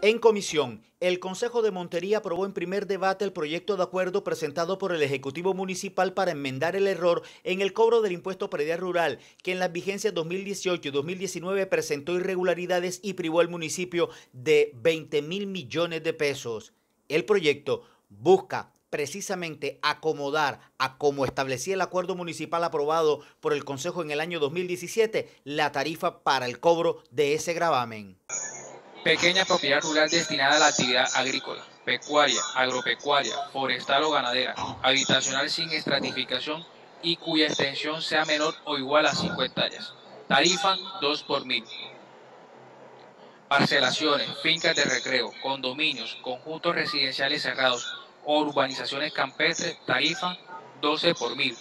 En comisión, el Consejo de Montería aprobó en primer debate el proyecto de acuerdo presentado por el Ejecutivo Municipal para enmendar el error en el cobro del impuesto predial rural, que en las vigencias 2018 y 2019 presentó irregularidades y privó al municipio de 20.000 millones de pesos. El proyecto busca precisamente acomodar a como establecía el acuerdo municipal aprobado por el Consejo en el año 2017 la tarifa para el cobro de ese gravamen. Pequeña propiedad rural destinada a la actividad agrícola, pecuaria, agropecuaria, forestal o ganadera, habitacional sin estratificación y cuya extensión sea menor o igual a 5 hectáreas. Tarifa 2 por 1000. Parcelaciones, fincas de recreo, condominios, conjuntos residenciales cerrados o urbanizaciones campestres, tarifa 12 por 1000.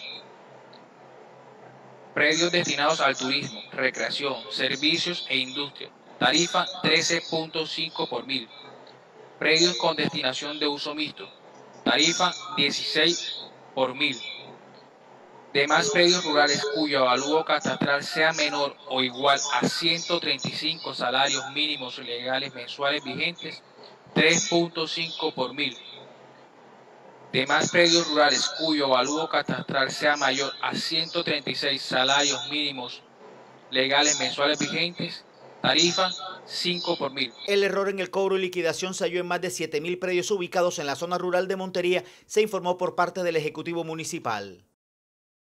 Predios destinados al turismo, recreación, servicios e industria, tarifa 13.5 por 1000. Predios con destinación de uso mixto, tarifa 16 por 1000. Demás predios rurales cuyo avalúo catastral sea menor o igual a 135 salarios mínimos legales mensuales vigentes, 3.5 por 1000. Demás predios rurales cuyo avalúo catastral sea mayor a 136 salarios mínimos legales mensuales vigentes, tarifa 5 por 1000. El error en el cobro y liquidación se halló en más de 7.000 predios ubicados en la zona rural de Montería, se informó por parte del Ejecutivo Municipal.